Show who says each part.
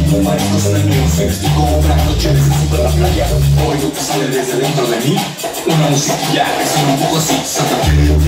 Speaker 1: como mariscos en el mío. Se me estoy como una noche, necesito la playa. Oigo que sale desde dentro de mí una musiquilla que suena un poco así. Santa Fe.